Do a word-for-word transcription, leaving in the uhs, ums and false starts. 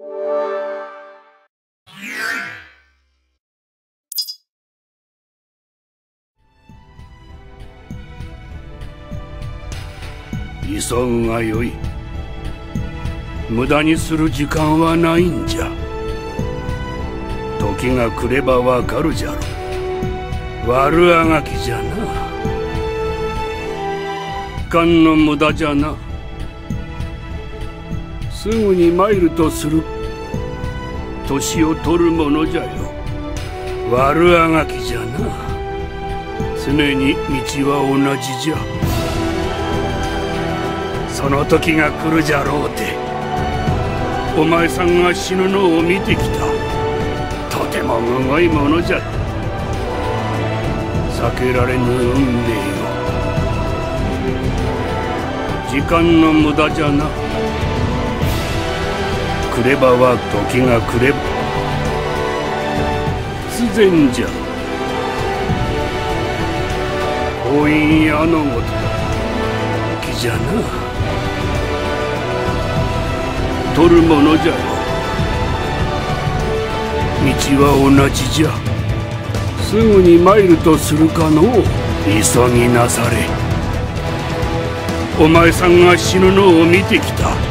急ぐがよい。無駄にする時間はないんじゃ。時が来ればわかるじゃろ。悪あがきじゃな。勘の無駄じゃな。すぐに参るとする。年を取るものじゃよ。悪あがきじゃな。常に道は同じじゃ。その時が来るじゃろうて。お前さんが死ぬのを見てきた。とてもむごいものじゃ。避けられぬ運命よ。時間の無駄じゃな。来ればは時が来れば必然じゃ。婚姻やのごときじゃな。取るものじゃよ。道は同じじゃ。すぐに参るとするかのう。急ぎなされ。お前さんが死ぬのを見てきた。